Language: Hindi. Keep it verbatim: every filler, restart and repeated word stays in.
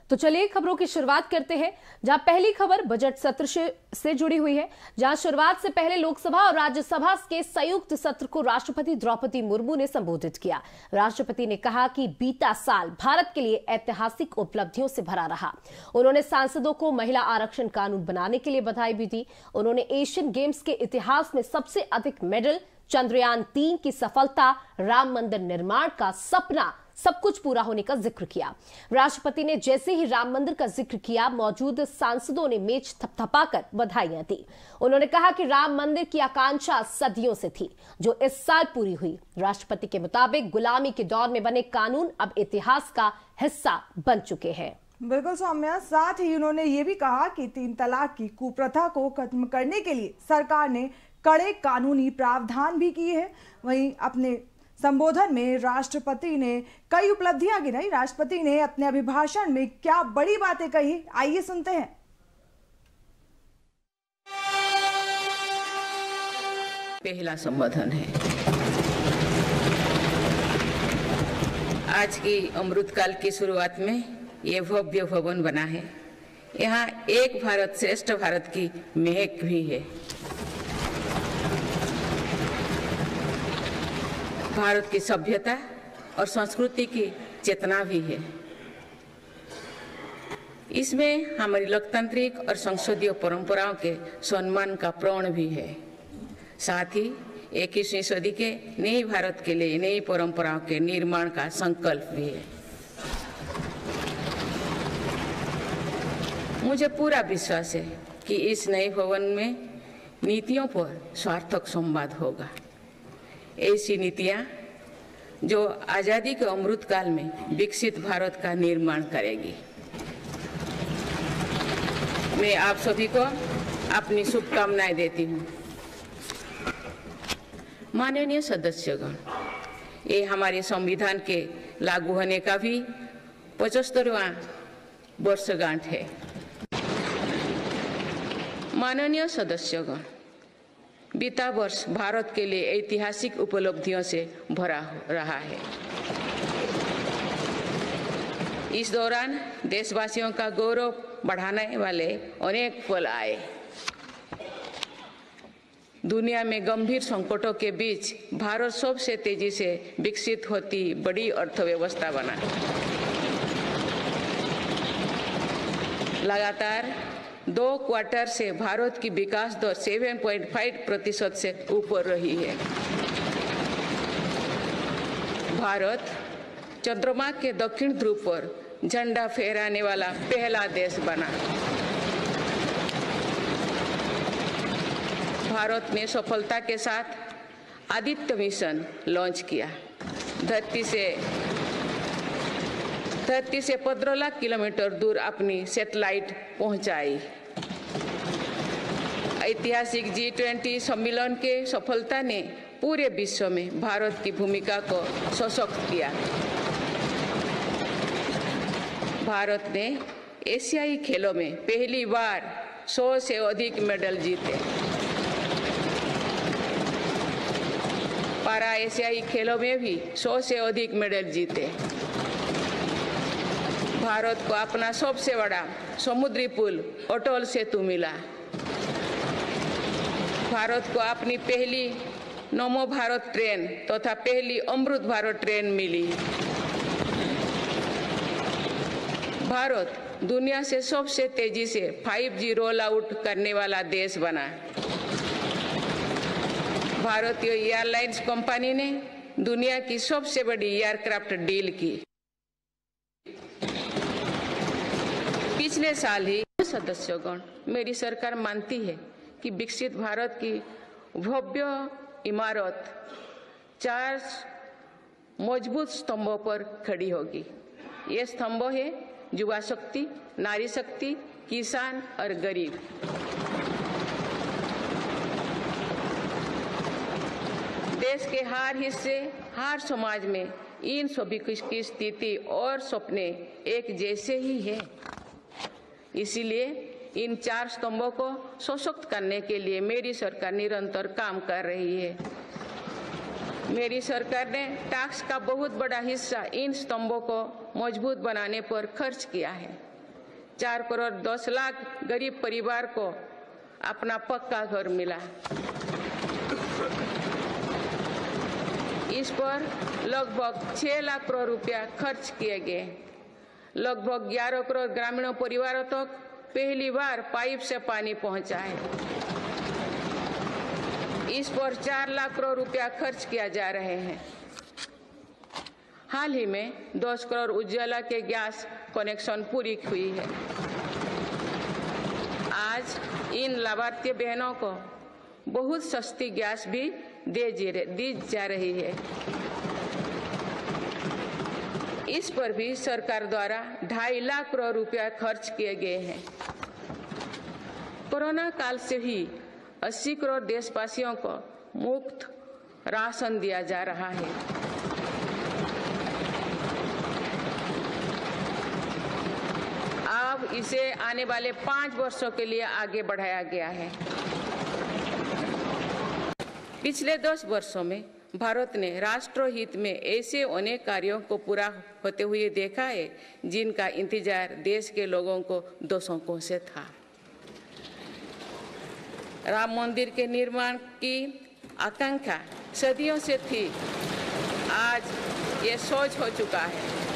तो चलिए खबरों की शुरुआत करते हैं, जहां पहली खबर बजट सत्र से जुड़ी हुई है। जहां शुरुआत से पहले लोकसभा और राज्यसभा के संयुक्त सत्र को राष्ट्रपति द्रौपदी मुर्मू ने संबोधित किया। राष्ट्रपति ने कहा कि बीता साल भारत के लिए ऐतिहासिक उपलब्धियों से भरा रहा। उन्होंने सांसदों को महिला आरक्षण कानून बनाने के लिए बधाई भी दी। उन्होंने एशियन गेम्स के इतिहास में सबसे अधिक मेडल, चंद्रयान तीन की सफलता, राम मंदिर निर्माण का सपना, सब कुछ पूरा होने का जिक्र किया। राष्ट्रपति ने जैसे ही राम मंदिर का जिक्र किया, मौजूद सांसदों ने मेज थपथपाकर बधाइयां दी। उन्होंने कहा कि राम मंदिर की आकांक्षा सदियों से थी, जो इस साल पूरी हुई। राष्ट्रपति के मुताबिक गुलामी के दौर में बने कानून अब इतिहास का हिस्सा बन चुके हैं। बिल्कुल सौम्या, साथ ही उन्होंने ये भी कहा कि तीन तलाक की कुप्रथा को खत्म करने के लिए सरकार ने कड़े कानूनी प्रावधान भी किए हैं। वहीं अपने संबोधन में राष्ट्रपति ने कई उपलब्धियां गिनाई। राष्ट्रपति ने अपने अभिभाषण में क्या बड़ी बातें कही, आइए सुनते हैं। पहला संबोधन है। आज की अमृतकाल की शुरुआत में ये भव्य भवन बना है। यहाँ एक भारत श्रेष्ठ भारत की महक भी है। भारत की सभ्यता और संस्कृति की चेतना भी है। इसमें हमारी लोकतांत्रिक और संसदीय परंपराओं के सम्मान का प्रण भी है। साथ ही इक्कीसवीं सदी के नए भारत के लिए नई परंपराओं के निर्माण का संकल्प भी है। मुझे पूरा विश्वास है कि इस नए भवन में नीतियों पर सार्थक संवाद होगा। ऐसी नीतियां जो आजादी के अमृत काल में विकसित भारत का निर्माण करेगी। मैं आप सभी को अपनी शुभकामनाएं देती हूं। माननीय सदस्यगण, ये हमारे संविधान के लागू होने का भी पचहत्तरवां वर्षगांठ है। माननीय सदस्यगण, बीता वर्ष भारत के लिए ऐतिहासिक उपलब्धियों से भरा रहा है। इस दौरान देशवासियों का गौरव बढ़ाने वाले अनेक पल आए। दुनिया में गंभीर संकटों के बीच भारत सबसे तेजी से विकसित होती बड़ी अर्थव्यवस्था बना। लगातार दो क्वार्टर से भारत की विकास दर सात पॉइंट पाँच प्रतिशत से ऊपर रही है। भारत चंद्रमा के दक्षिण ध्रुव पर झंडा फहराने वाला पहला देश बना। भारत ने सफलता के साथ आदित्य मिशन लॉन्च किया। धरती से धरती से पंद्रह लाख किलोमीटर दूर अपनी सैटेलाइट पहुंचाई। ऐतिहासिक जी ट्वेंटी सम्मेलन के सफलता ने पूरे विश्व में भारत की भूमिका को सशक्त किया। भारत ने एशियाई खेलों में पहली बार सौ से अधिक मेडल जीते। पारा एशियाई खेलों में भी सौ से अधिक मेडल जीते। भारत को अपना सबसे बड़ा समुद्री पुल अटल सेतु मिला। भारत को अपनी पहली नमो भारत ट्रेन तथा तो पहली अमृत भारत ट्रेन मिली। भारत दुनिया से सबसे तेजी से फाइव जी रोल आउट करने वाला देश बना। भारतीय एयरलाइंस कंपनी ने दुनिया की सबसे बड़ी एयरक्राफ्ट डील की। पिछले साल ही सदस्यगण, मेरी सरकार मानती है कि विकसित भारत की भव्य इमारत चार मजबूत स्तंभों पर खड़ी होगी। ये स्तंभ है युवा शक्ति, नारी शक्ति, किसान और गरीब। देश के हर हिस्से, हर समाज में इन सभी की स्थिति और सपने एक जैसे ही है। इसीलिए इन चार स्तंभों को सशक्त करने के लिए मेरी सरकार निरंतर काम कर रही है। मेरी सरकार ने टैक्स का बहुत बड़ा हिस्सा इन स्तंभों को मजबूत बनाने पर खर्च किया है। चार करोड़ दस लाख गरीब परिवार को अपना पक्का घर मिला। इस पर लगभग छह लाख करोड़ रुपया खर्च किए गए। लगभग ग्यारह करोड़ ग्रामीण परिवारों तक पहली बार पाइप से पानी पहुंचा है। इस पर चार लाख करोड़ रुपया खर्च किया जा रहे हैं। हाल ही में दस करोड़ उज्ज्वला के गैस कनेक्शन पूरी हुई है। आज इन लाभार्थी बहनों को बहुत सस्ती गैस भी दे दी जा रही है। इस पर भी सरकार द्वारा ढाई लाख करोड़ रुपया खर्च किए गए हैं। कोरोना काल से ही अस्सी करोड़ देशवासियों को मुफ्त राशन दिया जा रहा है। अब इसे आने वाले पांच वर्षों के लिए आगे बढ़ाया गया है। पिछले दस वर्षों में भारत ने राष्ट्रहित में ऐसे अनेक कार्यों को पूरा होते हुए देखा है जिनका इंतजार देश के लोगों को दशकों से था। राम मंदिर के निर्माण की आकांक्षा सदियों से थी, आज ये सोच हो चुका है।